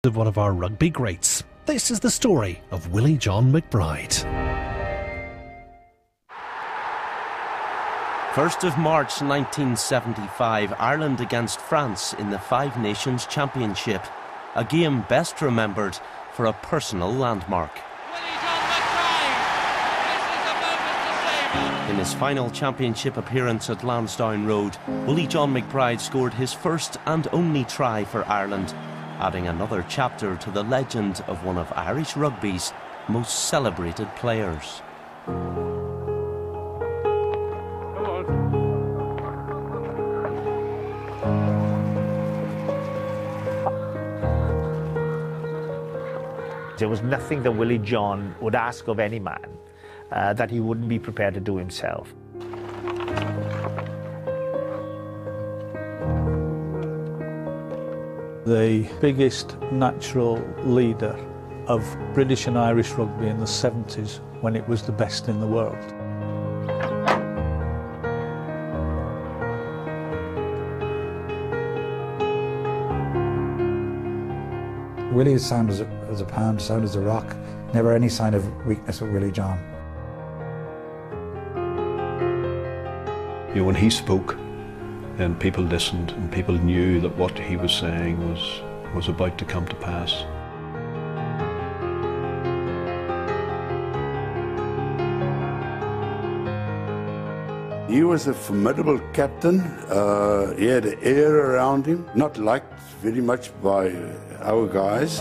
of one of our rugby greats. This is the story of Willie John McBride. 1st of March 1975, Ireland against France in the Five Nations Championship. A game best remembered for a personal landmark. Willie John McBride! This is a moment to savour! In his final championship appearance at Lansdowne Road, Willie John McBride scored his first and only try for Ireland, adding another chapter to the legend of one of Irish rugby's most celebrated players. There was nothing that Willie John would ask of any man that he wouldn't be prepared to do himself. The biggest natural leader of British and Irish rugby in the 70s, when it was the best in the world. Willie is sound as a pound, sound as a rock. Never any sign of weakness with Willie John. You know, when he spoke, and people listened, and people knew that what he was saying was about to come to pass. He was a formidable captain. He had an air around him, not liked very much by our guys.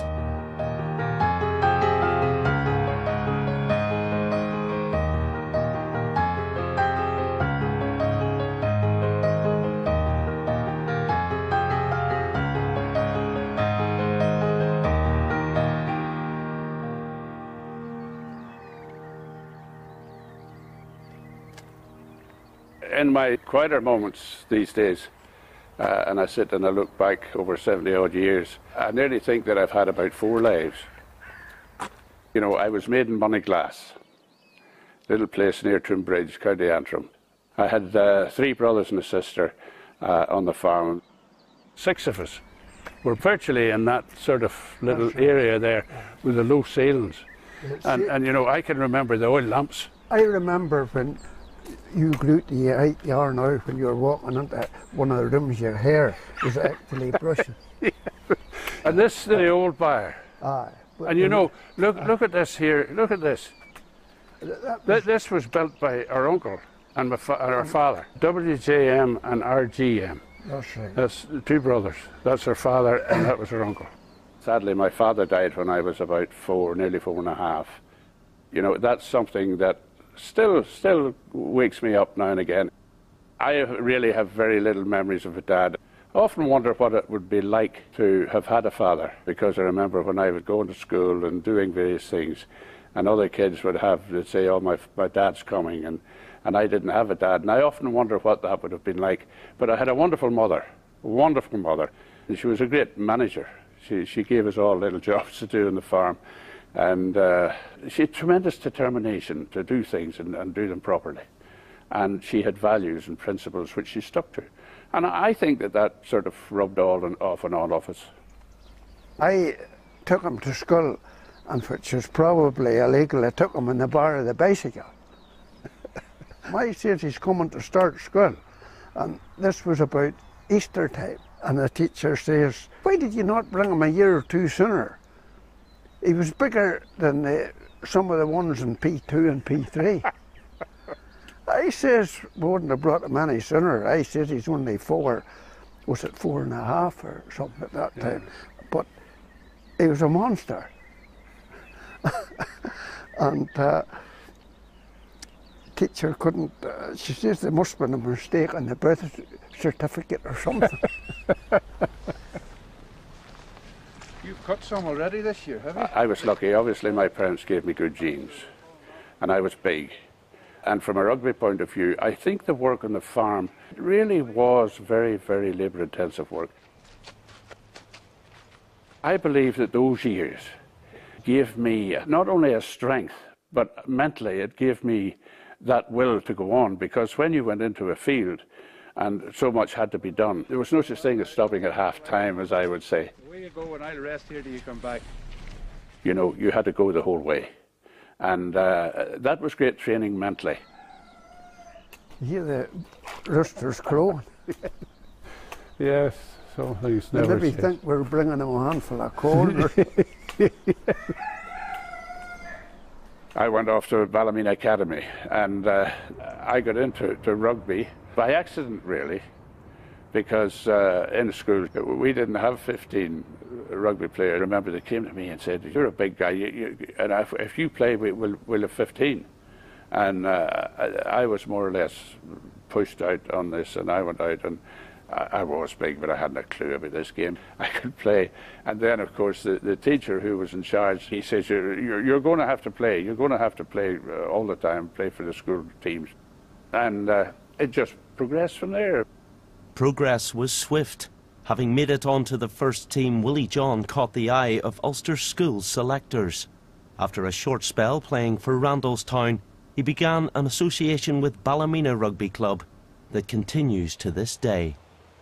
In my quieter moments these days, and I sit and I look back over 70 odd years, I nearly think that I've had about 4 lives. You know, I was made in Moneyglass, little place near Trimbridge, County Antrim. I had 3 brothers and a sister on the farm. 6 of us were virtually in that sort of little area there with the low ceilings. And you know, I can remember the oil lamps. I remember when you grew to the height you are now, when you were walking into one of the rooms, your hair was actually brushing. Yeah. And this is the old bar. Aye. And you know, look at this here, look at this. This was built by our uncle and our father, WJM and RGM. That's right. That's 2 brothers. That's our father and that was our uncle. Sadly, my father died when I was about 4, nearly 4.5. You know, that's something that still wakes me up now and again. I really have very little memories of a dad. I often wonder what it would be like to have had a father, because I remember when I was going to school and doing various things, and other kids they'd say, oh, my dad's coming, and I didn't have a dad, and I often wonder what that would have been like. But I had a wonderful mother, and she was a great manager. She gave us all little jobs to do on the farm. And she had tremendous determination to do things and do them properly. And she had values and principles which she stuck to. And I think that sort of rubbed off on all of us. I took him to school, and which was probably illegal, I took him in the bar of the bicycle. My says he's coming to start school, and this was about Easter time. And the teacher says, why did you not bring him a year or 2 sooner? He was bigger than some of the ones in P2 and P3. I says, we wouldn't have brought him any sooner. I says, he's only 4, was it 4.5 or something at that time. But he was a monster. And teacher couldn't, she says there must have been a mistake on the birth certificate or something. You've cut some already this year, have you? I was lucky. Obviously, my parents gave me good genes, and I was big. And from a rugby point of view, I think the work on the farm really was very, very labour-intensive work. I believe that those years gave me not only a strength, but mentally it gave me that will to go on, because when you went into a field and so much had to be done. There was no such thing as stopping at half-time, as I would say. Away you go, and I'll rest here till you come back. You know, you had to go the whole way. And that was great training mentally. You hear the roosters crowing. Yes, so things never Maybe think we're bringing them a handful of corn. I went off to Ballymena Academy, and I got into rugby by accident, really, because in school we didn't have 15 rugby players. I remember they came to me and said, "You're a big guy, and if you play, we'll have 15." And I was more or less pushed out on this, and I went out, and I was big, but I hadn't a clue about this game. I could play. And then, of course, the teacher who was in charge, he says, you're going to have to play. You're going to have to play all the time, play for the school teams. And it just progressed from there. Progress was swift. Having made it onto the first team, Willie John caught the eye of Ulster school selectors. After a short spell playing for Randallstown, he began an association with Ballymena Rugby Club that continues to this day.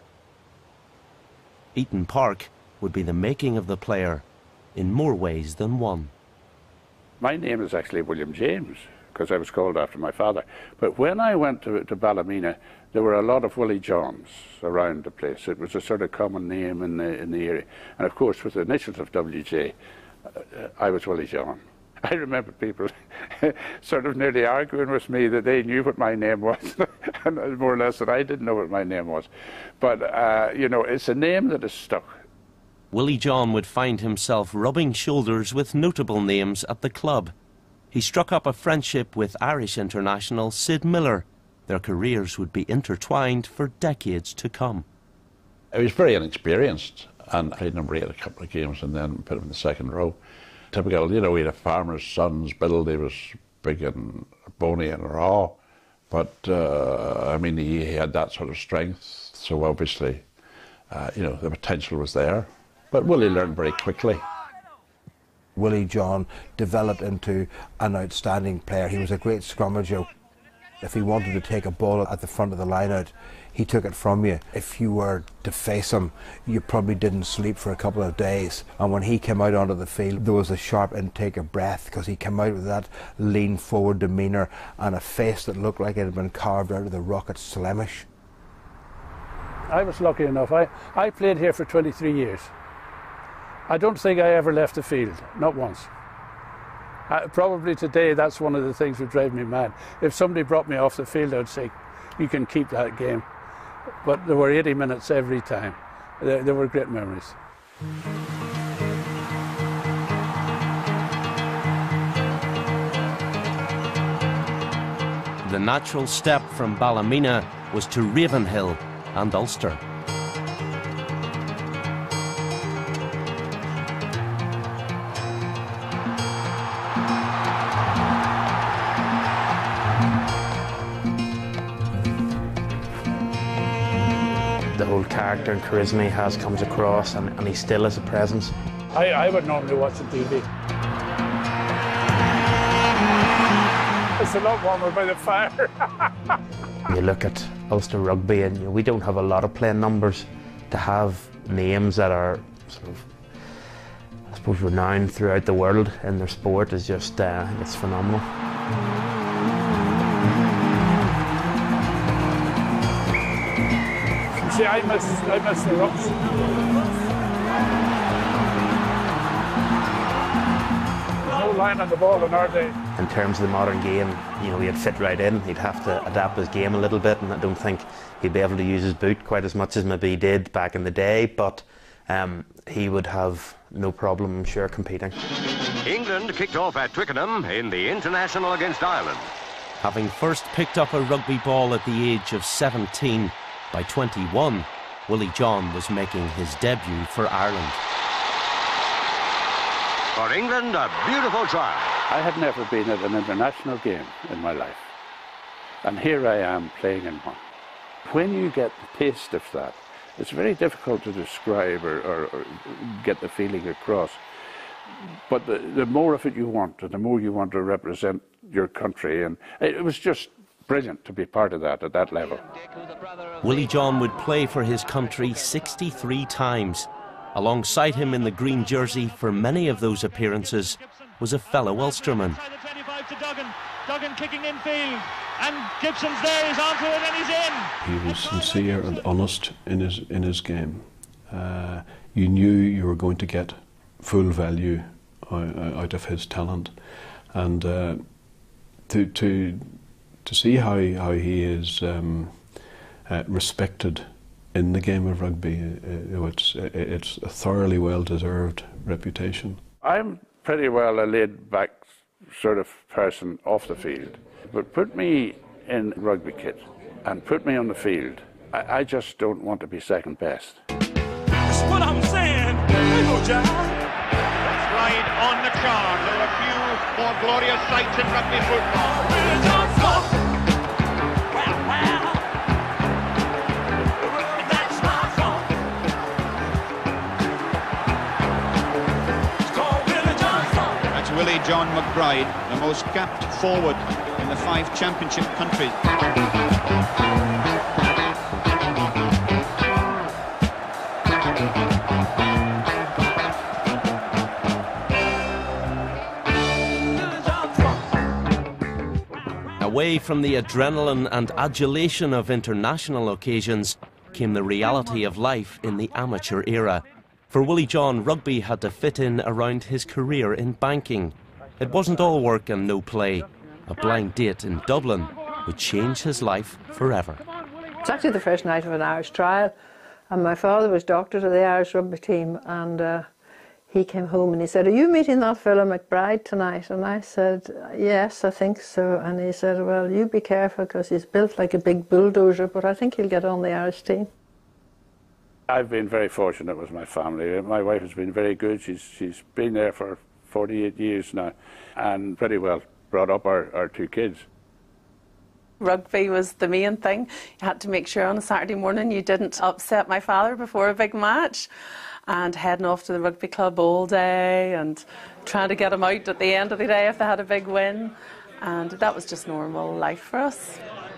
Eaton Park would be the making of the player in more ways than one. My name is actually William James, because I was called after my father. But when I went to Ballymena, there were a lot of Willie Johns around the place. It was a sort of common name in the area. And of course, with the initials of WJ, I was Willie John. I remember people sort of nearly arguing with me that they knew what my name was, and more or less that I didn't know what my name was. But, you know, it's a name that is stuck. Willie John would find himself rubbing shoulders with notable names at the club. He struck up a friendship with Irish international Sid Miller. Their careers would be intertwined for decades to come. I was very inexperienced, and I played number 8 a couple of games and then put him in the second row. Typical, you know, we had a farmer's son's build. He was big and bony and raw, but I mean, he had that sort of strength. So obviously, you know, the potential was there. But Willie learned very quickly. Willie John developed into an outstanding player. He was a great scrummager. If he wanted to take a ball at the front of the line-out, he took it from you. If you were to face him, you probably didn't sleep for a couple of days. And when he came out onto the field, there was a sharp intake of breath, because he came out with that lean forward demeanour and a face that looked like it had been carved out of the rock at Slemish. I was lucky enough. I played here for 23 years. I don't think I ever left the field, not once. Probably today that's one of the things that drive me mad. If somebody brought me off the field, I'd say, you can keep that game. But there were 80 minutes every time. There were great memories. The natural step from Ballymena was to Ravenhill and Ulster. The whole character and charisma he has comes across, and he still has a presence. I would normally watch the TV. It's a lot warmer by the fire. You look at Ulster rugby, and we don't have a lot of playing numbers. To have names that are sort of, I suppose, renowned throughout the world in their sport is just, it's phenomenal. See, I miss the rucks. There's no line on the ball in our day. In terms of the modern game, you know, he'd fit right in. He'd have to adapt his game a little bit, and I don't think he'd be able to use his boot quite as much as maybe he did back in the day, but he would have no problem, I'm sure, competing. England kicked off at Twickenham in the international against Ireland. Having first picked up a rugby ball at the age of 17, by 21, Willie John was making his debut for Ireland. For England, a beautiful trial. I had never been at an international game in my life, and here I am playing in one. When you get the taste of that, it's very difficult to describe or get the feeling across. But the more of it you want, and the more you want to represent your country, and it was just brilliant to be part of that at that level. Willie John would play for his country 63 times. Alongside him in the green jersey for many of those appearances was a fellow Ulsterman. Duggan kicking infield, and Gibson's there, he's onto it and he's in. He was sincere and honest in his game. You knew you were going to get full value out of his talent, and to see how he is respected in the game of rugby, it's a thoroughly well-deserved reputation. I'm pretty well a laid-back sort of person off the field, but put me in rugby kit and put me on the field, I just don't want to be second best. That's what I'm saying. Hey, go, John. McBride on the card. There are a few more glorious sights in rugby football. Willie John. Willie John McBride, the most capped forward in the 5 championship countries. Away from the adrenaline and adulation of international occasions came the reality of life in the amateur era. For Willie John, rugby had to fit in around his career in banking. It wasn't all work and no play. A blind date in Dublin would change his life forever. It's actually the first night of an Irish trial, and my father was doctor to the Irish rugby team, and he came home and he said, "Are you meeting that fellow McBride tonight?" And I said, "Yes, I think so." And he said, "Well, you be careful because he's built like a big bulldozer, but I think he'll get on the Irish team." I've been very fortunate with my family. My wife has been very good. She's been there for 48 years now and pretty well brought up our 2 kids. Rugby was the main thing. You had to make sure on a Saturday morning you didn't upset my father before a big match, and heading off to the rugby club all day and trying to get him out at the end of the day if they had a big win, and that was just normal life for us.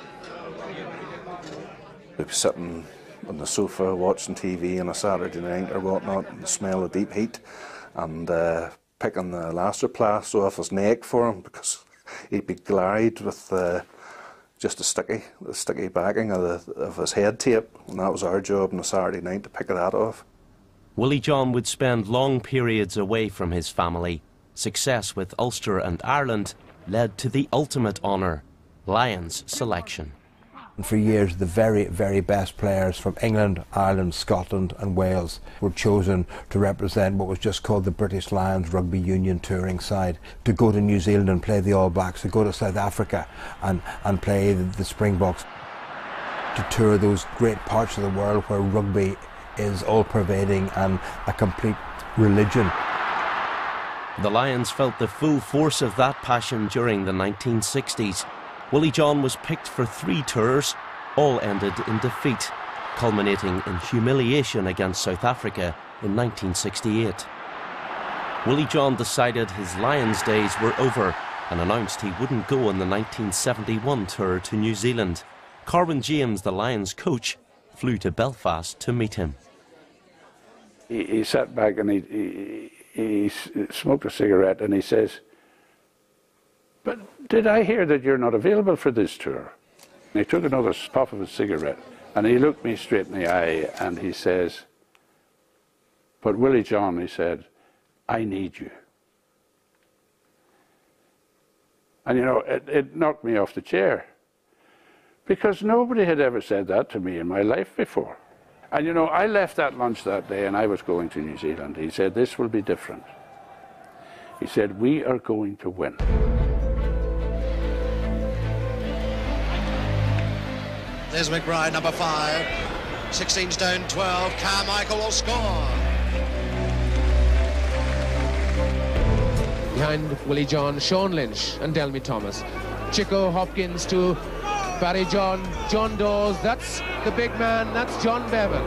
We'd be sitting on the sofa watching TV on a Saturday night or whatnot, and the smell of deep heat, and picking the elaster plaster off his neck for him because he'd be glide with just the sticky backing of his head tape, and that was our job on a Saturday night, to pick that off. Willie John would spend long periods away from his family. Success with Ulster and Ireland led to the ultimate honour, Lions selection. And for years, the very, very best players from England, Ireland, Scotland and Wales were chosen to represent what was just called the British Lions Rugby Union touring side, to go to New Zealand and play the All Blacks, to go to South Africa and play the Springboks, to tour those great parts of the world where rugby is all-pervading and a complete religion. The Lions felt the full force of that passion during the 1960s. Willie John was picked for 3 tours, all ended in defeat, culminating in humiliation against South Africa in 1968. Willie John decided his Lions days were over and announced he wouldn't go on the 1971 tour to New Zealand. Corwin James, the Lions coach, flew to Belfast to meet him. He sat back and he smoked a cigarette and he says, "But did I hear that you're not available for this tour?" And he took another puff of his cigarette and he looked me straight in the eye and he says, "But Willie John," he said, "I need you." And you know, it knocked me off the chair, because nobody had ever said that to me in my life before. And you know, I left that lunch that day and I was going to New Zealand. He said, "This will be different." He said, "We are going to win." There's McBride, number 5. 16's down 12. Carmichael will score. Behind Willie John, Sean Lynch and Delmy Thomas. Chico Hopkins to Barry John, John Dawes, that's the big man, that's John Bevan.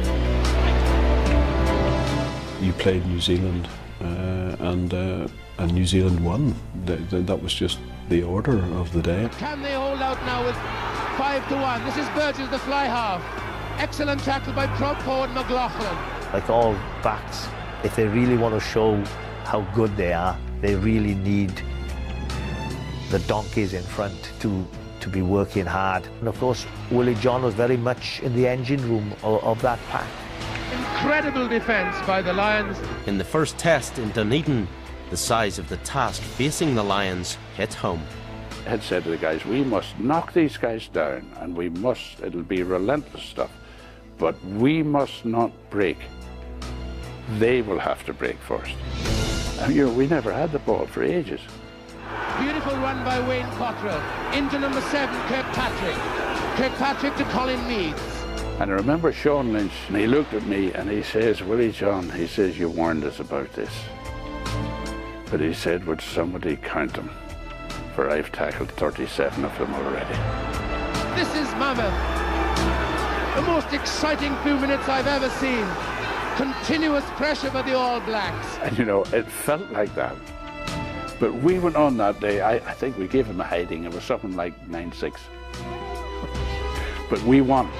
You played New Zealand and New Zealand won. That was just the order of the day. Can they hold out now with 5-1. This is Burgess, the fly half. Excellent tackle by Propo and McLaughlin. Like all backs, if they really want to show how good they are, they really need the donkeys in front to be working hard. And of course, Willie John was very much in the engine room of that pack. Incredible defence by the Lions. In the first test in Dunedin, the size of the task facing the Lions hit home. I had said to the guys, we must knock these guys down, and it'll be relentless stuff, but we must not break. They will have to break first. And, we never had the ball for ages. Beautiful run by Wayne Cottrell. Into number 7, Kirkpatrick. Kirkpatrick to Colin Meads. And I remember Sean Lynch, and he looked at me and he says, Willie John, he says, you warned us about this. But he said, would somebody count them? For I've tackled 37 of them already. This is mammoth. The most exciting few minutes I've ever seen. Continuous pressure by the All Blacks. And it felt like that. But we went on that day, I think we gave him a hiding. It was something like 9-6. But we won.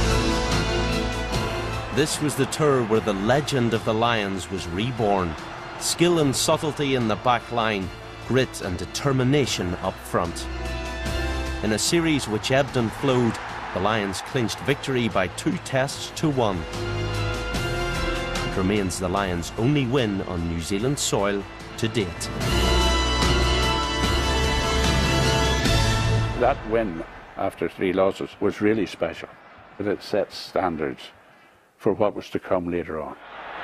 This was the tour where the legend of the Lions was reborn. Skill and subtlety in the back line, grit and determination up front. In a series which ebbed and flowed, the Lions clinched victory by 2-1. It remains the Lions' only win on New Zealand soil to date. That win after 3 losses was really special. It set standards for what was to come later on.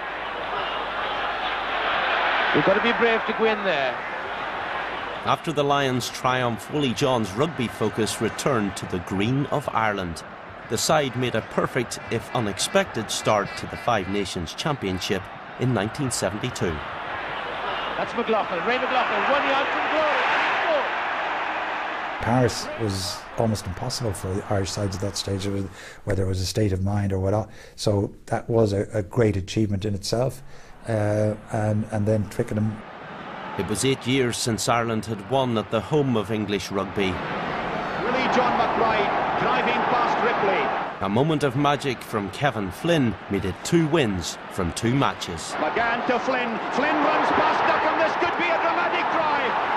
We've got to be brave to go in there. After the Lions' triumph, Willie John's rugby focus returned to the green of Ireland. The side made a perfect, if unexpected, start to the Five Nations Championship in 1972. That's McLaughlin, Ray McLaughlin, 1 yard from goal. Paris was almost impossible for the Irish sides at that stage, whether it was a state of mind or what. So that was a great achievement in itself. And then Twickenham. It was 8 years since Ireland had won at the home of English rugby. Willie John McBride driving past Ripley. A moment of magic from Kevin Flynn made it 2 wins from 2 matches. McGann to Flynn. Flynn runs past Duckham. This could be a dramatic try.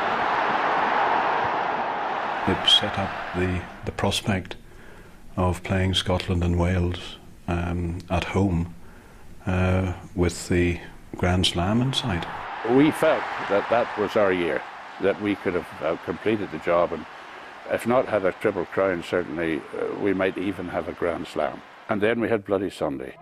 It set up the prospect of playing Scotland and Wales at home with the Grand Slam inside. We felt that was our year, that we could have completed the job, and if not had a Triple Crown, certainly we might even have a Grand Slam. And then we had Bloody Sunday.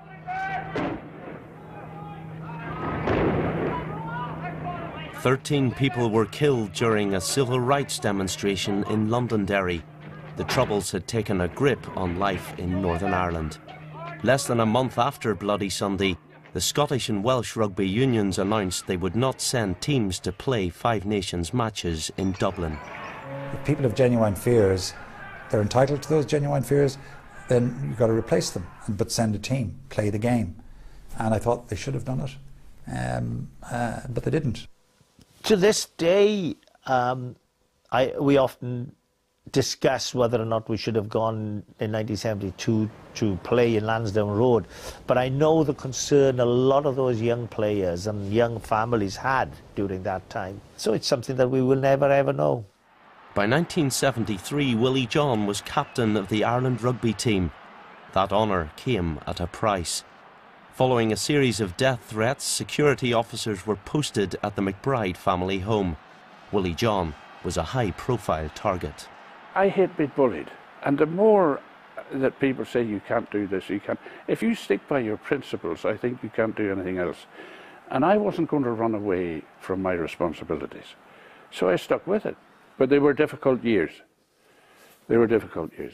"13 people were killed during a civil rights demonstration in Londonderry. The Troubles had taken a grip on life in Northern Ireland. Less than a month after Bloody Sunday, the Scottish and Welsh rugby unions announced they would not send teams to play Five Nations matches in Dublin. If people have genuine fears, they're entitled to those genuine fears, then you've got to replace them, but send a team, play the game. And I thought they should have done it, but they didn't. To this day, we often discuss whether or not we should have gone in 1972 to play in Lansdowne Road. But I know the concern a lot of those young players and young families had during that time. So it's something that we will never ever know. By 1973, Willie John was captain of the Ireland rugby team. That honour came at a price. Following a series of death threats, security officers were posted at the McBride family home. Willie John was a high-profile target. I hate being bullied, and the more that people say you can't do this, you can't. If you stick by your principles, I think you can't do anything else. And I wasn't going to run away from my responsibilities, so I stuck with it. But they were difficult years. They were difficult years.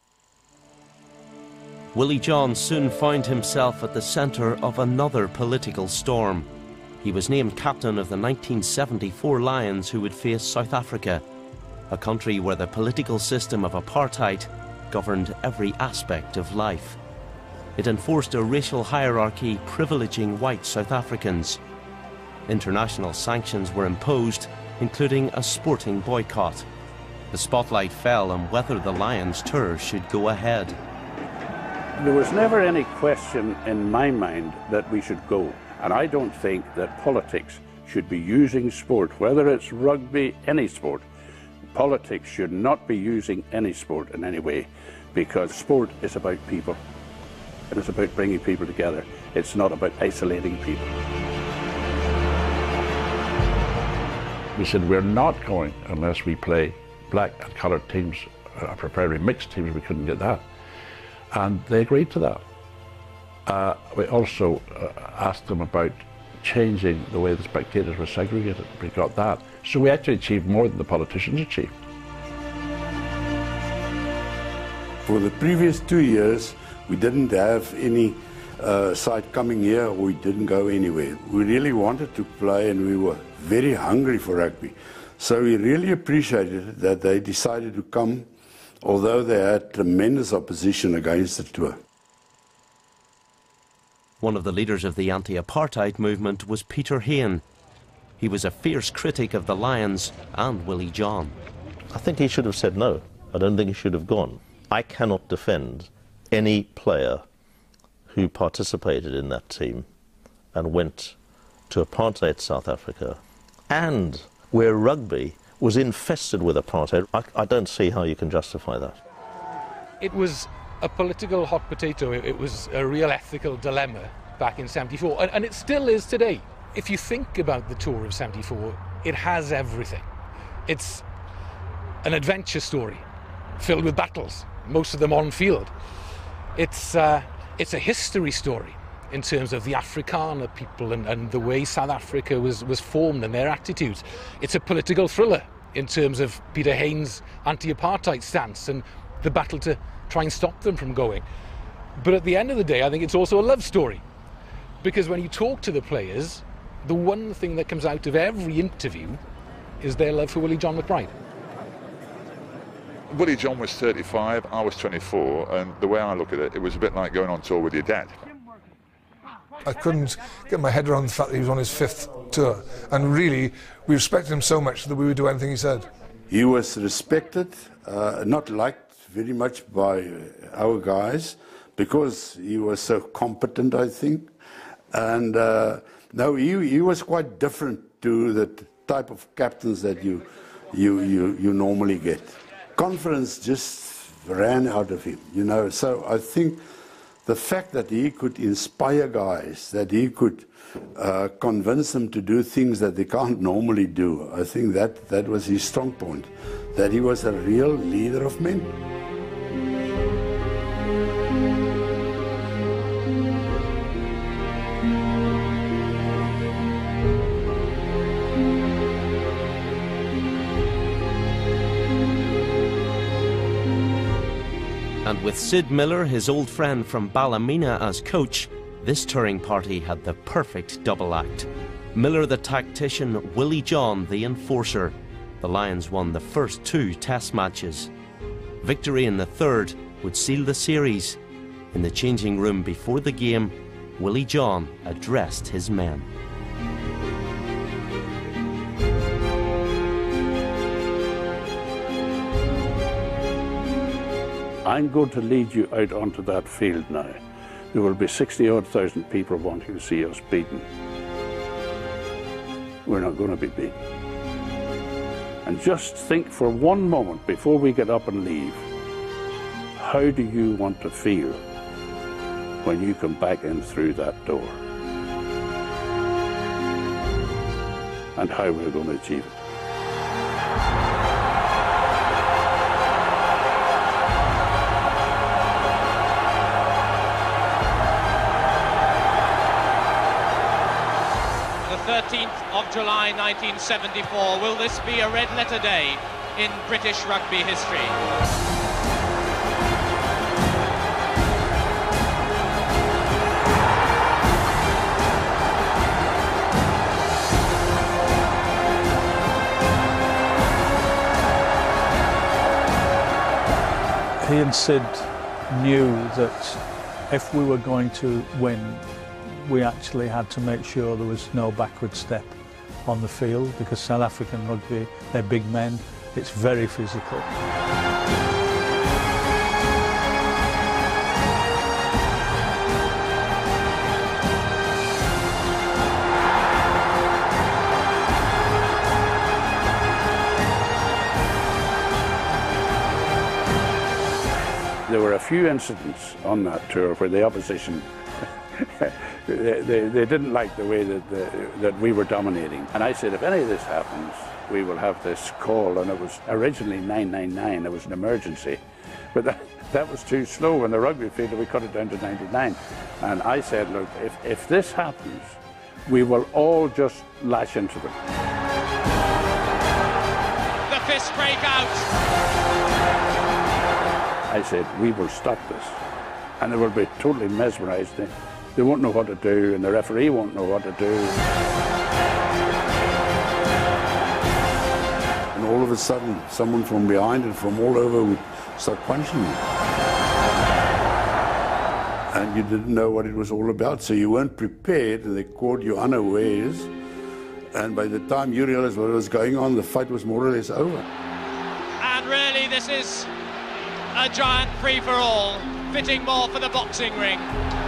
Willie John soon found himself at the centre of another political storm. He was named captain of the 1974 Lions, who would face South Africa, a country where the political system of apartheid governed every aspect of life. It enforced a racial hierarchy privileging white South Africans. International sanctions were imposed, including a sporting boycott. The spotlight fell on whether the Lions tour should go ahead. There was never any question in my mind that we should go. And I don't think that politics should be using sport, whether it's rugby, any sport. Politics should not be using any sport in any way, because sport is about people. It is about bringing people together. It's not about isolating people. We said we're not going unless we play black and coloured teams, preferably mixed teams. We couldn't get that. And they agreed to that. We also asked them about changing the way the spectators were segregated. We got that. So we actually achieved more than the politicians achieved. For the previous 2 years, we didn't have any side coming here, or we didn't go anywhere. We really wanted to play, and we were very hungry for rugby. So we really appreciated that they decided to come, although they had tremendous opposition against the tour. One of the leaders of the anti-apartheid movement was Peter Hain. He was a fierce critic of the Lions and Willie John. I think he should have said no. I don't think he should have gone. I cannot defend any player who participated in that team and went to apartheid South Africa, and where rugby was infested with apartheid. I don't see how you can justify that. It was a political hot potato. It was a real ethical dilemma back in '74, and it still is today. If you think about the tour of '74, it has everything. It's an adventure story filled with battles, most of them on field. It's a history story in terms of the Afrikaner people and the way South Africa was formed and their attitudes. It's a political thriller in terms of Peter Hain's anti-apartheid stance and the battle to try and stop them from going. But at the end of the day, I think it's also a love story, because when you talk to the players, the one thing that comes out of every interview is their love for Willie John McBride. Willie John was 35, I was 24, and the way I look at it, it was a bit like going on tour with your dad. I couldn't get my head around the fact that he was on his 5th tour, and really, we respected him so much that we would do anything he said. He was respected, not liked very much by our guys, because he was so competent, I think. And no, he was quite different to the type of captains that you normally get. Confidence just ran out of him, you know. So I think the fact that he could inspire guys, that he could convince them to do things that they can't normally do, I think that was his strong point, that he was a real leader of men. And with Sid Miller, his old friend from Ballymena, as coach, this touring party had the perfect double act. Miller the tactician, Willie John the enforcer. The Lions won the first 2 test matches. Victory in the 3rd would seal the series. In the changing room before the game, Willie John addressed his men. I'm going to lead you out onto that field now. There will be 60,000 people wanting to see us beaten. We're not going to be beaten. And just think for one moment before we get up and leave, how do you want to feel when you come back in through that door? And how we're going to achieve it. The 13th of July 1974. Will this be a red letter day in British rugby history? He and Sid knew that if we were going to win, we actually had to make sure there was no backward step on the field, because South African rugby, they're big men, It's very physical. There were a few incidents on that tour where the opposition they didn't like the way that we were dominating. And I said, if any of this happens, we will have this call. And it was originally 999, it was an emergency. But that was too slow in the rugby field, we cut it down to 99. And I said, look, if this happens, we will all just lash into them. The fist break out. I said, we will stop this. And they will be totally mesmerised. They won't know what to do, and the referee won't know what to do. And all of a sudden, someone from behind and from all over would start punching you. And you didn't know what it was all about, so you weren't prepared, and they caught you unawares. And by the time you realised what was going on, the fight was more or less over. And really, this is a giant free-for-all, fitting more for the boxing ring.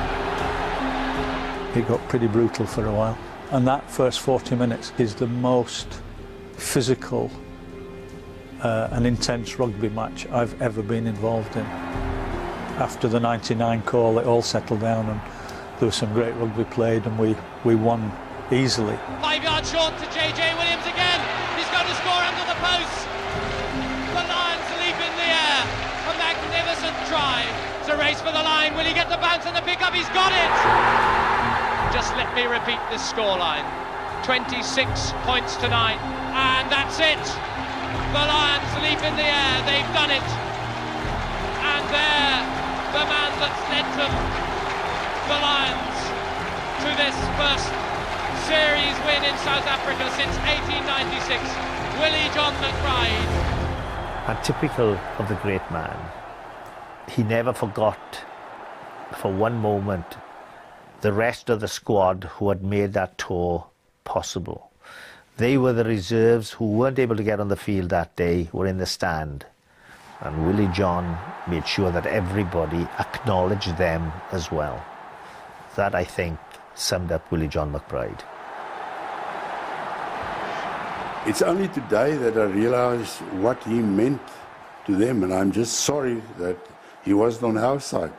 It got pretty brutal for a while, and that first 40 minutes is the most physical and intense rugby match I've ever been involved in. After the 99 call, it all settled down, and there was some great rugby played, and we won easily. 5 yards short to JJ Williams again. He's going to score under the post. The Lions leap in the air. A magnificent try. It's a race for the line. Will he get the bounce and the pick-up? He's got it! Just let me repeat this scoreline. 26 points to 9. And that's it. The Lions leap in the air. They've done it. And there, the man that's led them, the Lions, to this first series win in South Africa since 1896. Willie John McBride. And typical of the great man, he never forgot for one moment the rest of the squad who had made that tour possible. They were the reserves who weren't able to get on the field that day, were in the stand. And Willie John made sure that everybody acknowledged them as well. That, I think, summed up Willie John McBride. It's only today that I realise what he meant to them, and I'm just sorry that he wasn't on our side.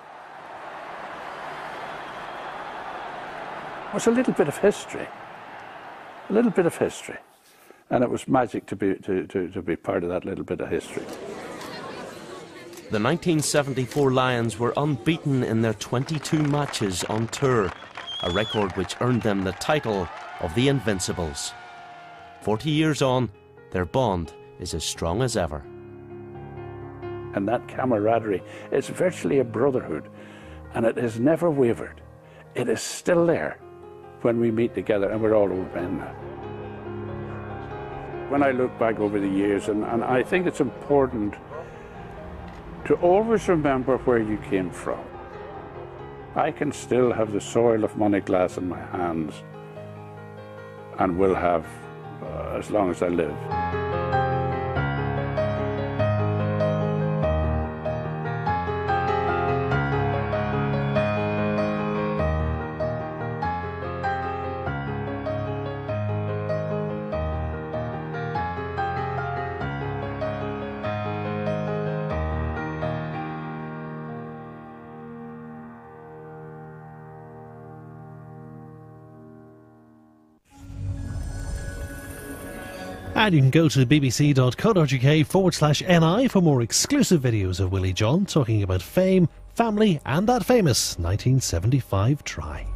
It was a little bit of history. A little bit of history. And it was magic to be part of that little bit of history. The 1974 Lions were unbeaten in their 22 matches on tour, a record which earned them the title of the Invincibles. 40 years on, their bond is as strong as ever. And that camaraderie is virtually a brotherhood, and it has never wavered. It is still there when we meet together, and we're all old men now. When I look back over the years, and I think it's important to always remember where you came from. I can still have the soil of Montglas in my hands, and will have as long as I live. And you can go to bbc.co.uk/NI for more exclusive videos of Willie John talking about fame, family and that famous 1975 try.